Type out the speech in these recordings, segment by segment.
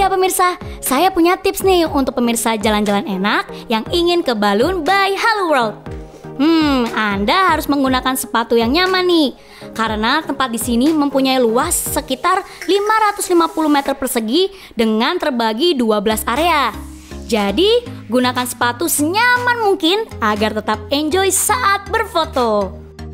pemirsa, saya punya tips nih untuk pemirsa jalan-jalan enak yang ingin ke Balloon by Hello World. Anda harus menggunakan sepatu yang nyaman nih, karena tempat di sini mempunyai luas sekitar 550 meter persegi dengan terbagi 12 area. Jadi, gunakan sepatu senyaman mungkin agar tetap enjoy saat berfoto.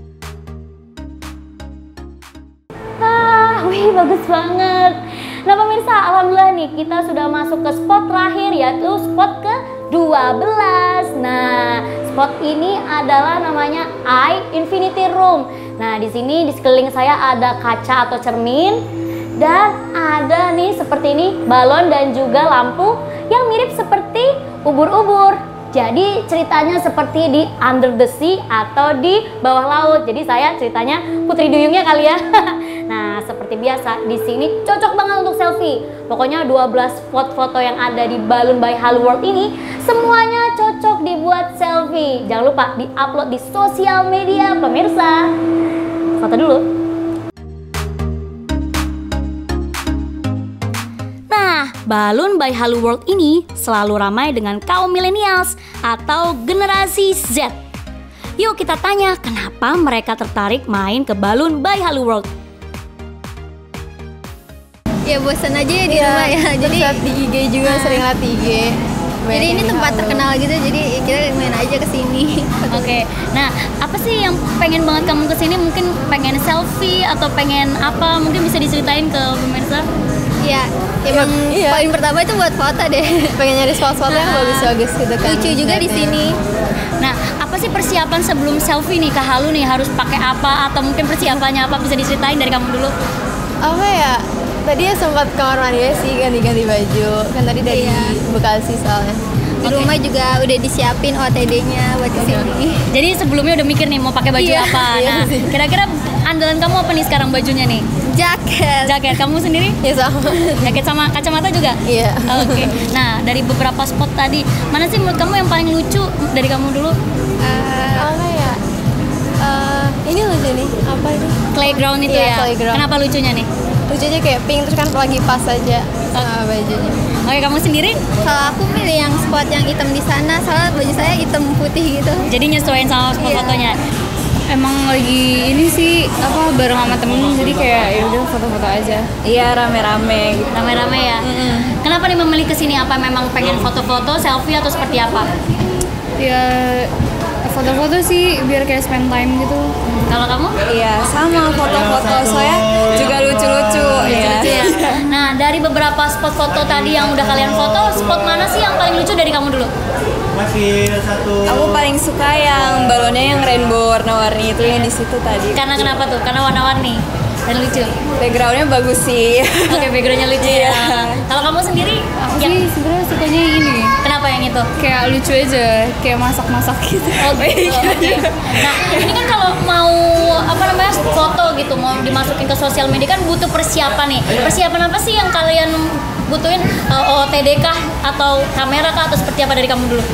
Wih, bagus banget. Nah pemirsa, alhamdulillah nih kita sudah masuk ke spot terakhir, yaitu spot ke-12. Nah, spot ini adalah namanya Eye Infinity Room. Nah, di sini di sekeliling saya ada kaca atau cermin dan ada nih seperti ini balon dan juga lampu yang mirip seperti ubur-ubur. Jadi ceritanya seperti di Under the Sea atau di bawah laut. Jadi saya ceritanya Putri Duyungnya kali ya. Nah, seperti biasa di sini cocok banget untuk selfie. Pokoknya 12 spot foto yang ada di Balloon by Hello World ini semuanya cocok dibuat selfie. Jangan lupa di-upload di sosial media pemirsa. Foto dulu. Balloon by Hello World ini selalu ramai dengan kaum millennials atau generasi Z. Yuk kita tanya kenapa mereka tertarik main ke Balloon by Hello World. Ya bosan aja ya di rumah ya. Jadi di IG juga sering lihat di IG. Jadi ini tempat terkenal gitu, jadi kita main aja ke sini. Oke. Nah, apa sih yang pengen banget kamu ke sini? Mungkin pengen selfie atau pengen apa? Mungkin bisa diceritain ke pemirsa. Ya, emang poin pertama itu buat foto deh. Pengen nyari spot-spot yang bagus-bagus gitu kan. Lucu juga di sini. Nah, apa sih persiapan sebelum selfie nih Kak Halu nih? Harus pakai apa atau mungkin persiapannya apa? Bisa diceritain dari kamu dulu. Apa ya? Tadi ya sempat kamar mandi sih, ganti-ganti baju. Kan tadi dari Bekasi soalnya. Di rumah juga udah disiapin OTD-nya buat kesini. Jadi sebelumnya udah mikir nih mau pakai baju apa. Nah, kira-kira andalan kamu apa nih sekarang bajunya nih? Jaket. Kamu sendiri? Iya sama. Jaket sama kacamata juga? Iya. Oke. Nah, dari beberapa spot tadi, mana sih menurut kamu yang paling lucu dari kamu dulu? Apa ya? Ini lucu nih. Apa ini? Playground itu ya? Playground. Kenapa lucunya nih? Lucunya kayak pink, terus kan lagi pas aja sama bajunya. Oke, kamu sendiri? Kalau aku milih yang spot yang hitam di sana, soalnya baju saya hitam putih gitu. Jadi nyesuaiin sama spot fotonya? Emang lagi ini sih bareng sama temen, jadi kayak ya udah foto-foto aja. Iya, rame-rame gitu. Rame-rame ya? Kenapa nih memilih kesini? Apa memang pengen foto-foto, selfie atau seperti apa? Ya foto-foto sih biar kayak spend time gitu. Kalau kamu? Iya, sama foto-foto soalnya juga lucu-lucu ya. Nah, dari beberapa spot foto tadi yang udah kalian foto, spot mana sih yang paling lucu dari kamu dulu? Masih satu. Aku paling suka yang balonnya yang rainbow warna-warni itu yang di situ tadi. Karena kenapa tuh? Karena warna-warni dan lucu. Backgroundnya bagus sih. Oke, backgroundnya lucu ya. Kalau kamu sendiri? Sih sebenarnya sukanya yang ini. Kenapa yang itu? Kayak lucu aja, kayak masak-masak gitu. Oke. Nah, ini kan kalau mau foto gitu, mau dimasukin ke sosial media kan butuh persiapan nih. Persiapan apa sih yang kalian butuhin? OOTD kah atau kamera kah atau seperti apa dari kamu dulu?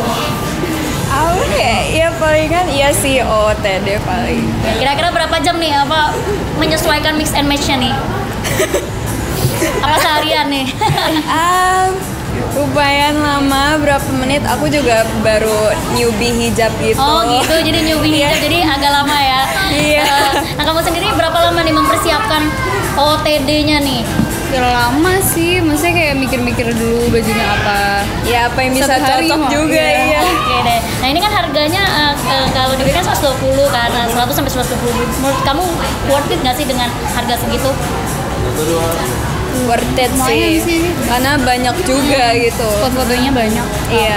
Ya palingan iya sih OOTD paling. Kira-kira berapa jam nih menyesuaikan mix and match-nya nih? Apa seharian nih? Lumayan lama, berapa menit. Aku juga baru newbie hijab gitu. Oh gitu, jadi newbie hijab, jadi agak lama ya. Iya. Nah kamu sendiri berapa lama nih mempersiapkan OOTD-nya nih? Lama sih, maksudnya kayak mikir-mikir dulu bajunya apa. Ya apa yang bisa cocok juga ya. Oke deh. Nah ini kan harganya kalau diberikan 120 kan, 100 sampai 120. Menurut kamu worth it nggak sih dengan harga segitu? Worth it sih, karena banyak juga gitu. Foto-fotonya banyak. Iya.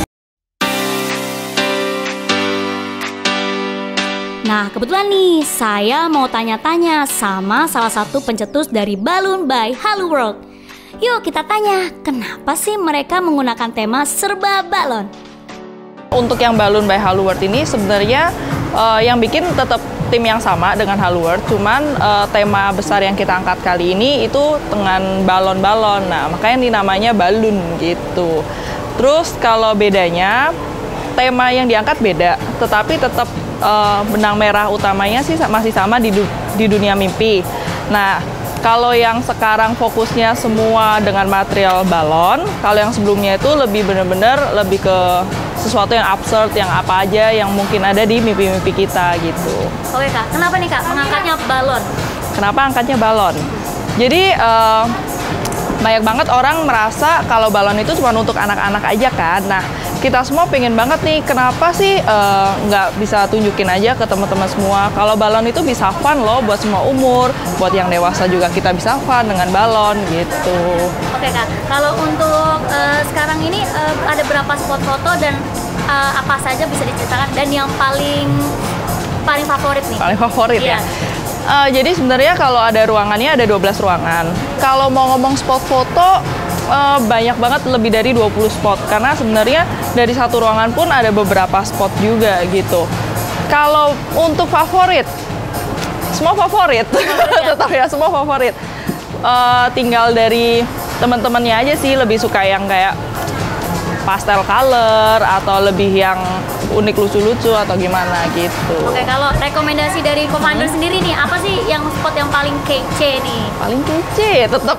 Nah, kebetulan nih, saya mau tanya-tanya sama salah satu pencetus dari Balloon by Hello World. Yuk kita tanya, kenapa sih mereka menggunakan tema serba balon? Untuk yang Balloon by Hello World ini sebenarnya yang bikin tetap tim yang sama dengan Hello World, cuman tema besar yang kita angkat kali ini itu dengan balon-balon. Nah, makanya dinamanya balloon gitu. Terus kalau bedanya, tema yang diangkat beda, tetapi tetap benang merah utamanya sih masih sama di dunia mimpi. Nah, Kalau yang sekarang fokusnya semua dengan material balon, kalau yang sebelumnya itu lebih benar-benar lebih ke sesuatu yang absurd, yang apa aja yang mungkin ada di mimpi-mimpi kita gitu. Oke Kak, kenapa nih Kak mengangkatnya balon? Kenapa angkatnya balon? Jadi banyak banget orang merasa kalau balon itu cuma untuk anak-anak aja kan. Nah, kita semua pengen banget nih, kenapa sih nggak bisa tunjukin aja ke teman-teman semua kalau balon itu bisa fun loh buat semua umur, buat yang dewasa juga kita bisa fun dengan balon gitu. Oke Kak, kalau untuk sekarang ini ada berapa spot foto dan apa saja bisa diceritakan dan yang paling favorit nih? Paling favorit Iya. ya. Jadi sebenarnya kalau ada ruangannya ada 12 ruangan. Kalau mau ngomong spot foto banyak banget, lebih dari 20 spot karena sebenarnya dari satu ruangan pun ada beberapa spot juga gitu. Kalau untuk favorit, semua favorit, tetap ya semua favorit. Tinggal dari teman-temannya aja sih, lebih suka yang kayak pastel color atau lebih yang unik lucu-lucu atau gimana gitu. Oke, kalau rekomendasi dari co-founder sendiri nih, apa sih yang spot yang paling kece nih? Paling kece tetap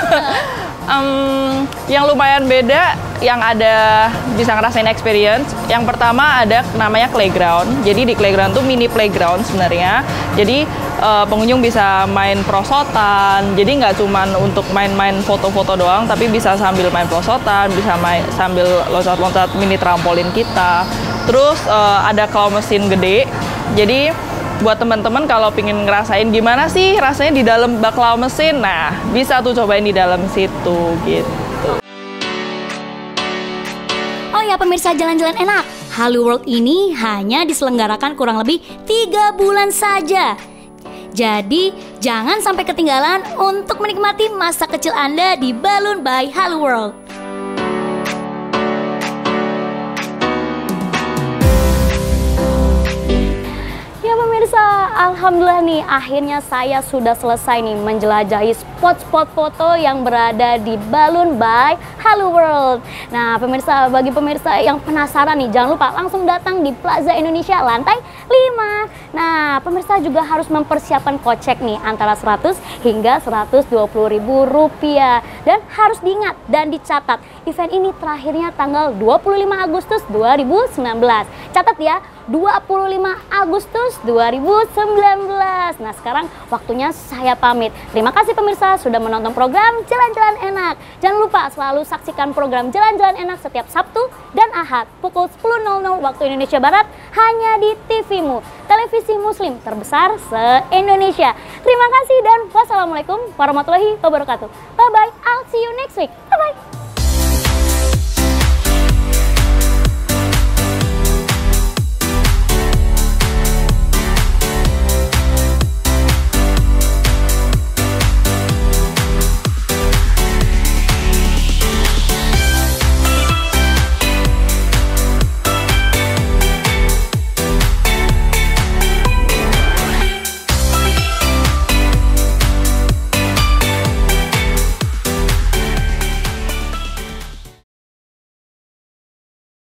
yang lumayan beda, yang ada bisa ngerasain experience. Yang pertama ada namanya playground. Jadi di playground tuh mini playground sebenarnya. Jadi pengunjung bisa main prosotan. Jadi nggak cuman untuk main-main foto-foto doang, tapi bisa sambil main prosotan, bisa sambil loncat-loncat mini trampolin kita. Terus ada claw mesin gede. Jadi buat teman-teman kalau pingin ngerasain gimana sih rasanya di dalam bak claw mesin, nah bisa tuh cobain di dalam situ gitu. Oh ya pemirsa jalan-jalan enak, Halo World ini hanya diselenggarakan kurang lebih 3 bulan saja. Jadi jangan sampai ketinggalan untuk menikmati masa kecil Anda di Balloon by Halo World. Pemirsa, alhamdulillah nih akhirnya saya sudah selesai nih menjelajahi spot-spot foto yang berada di Balloon by Halo World. Nah pemirsa, bagi pemirsa yang penasaran nih, jangan lupa langsung datang di Plaza Indonesia lantai 5. Nah pemirsa juga harus mempersiapkan kocek nih antara 100 hingga 120.000 rupiah. Dan harus diingat dan dicatat, event ini terakhirnya tanggal 25 Agustus 2019. Catat ya, 25 Agustus 2019. Nah sekarang waktunya saya pamit. Terima kasih pemirsa sudah menonton program Jalan-Jalan Enak. Jangan lupa selalu saksikan program Jalan-Jalan Enak setiap Sabtu dan Ahad pukul 10.00 waktu Indonesia Barat hanya di TV-mu, televisi muslim terbesar se-Indonesia. Terima kasih dan wassalamualaikum warahmatullahi wabarakatuh. Bye bye, I'll see you next week. Bye.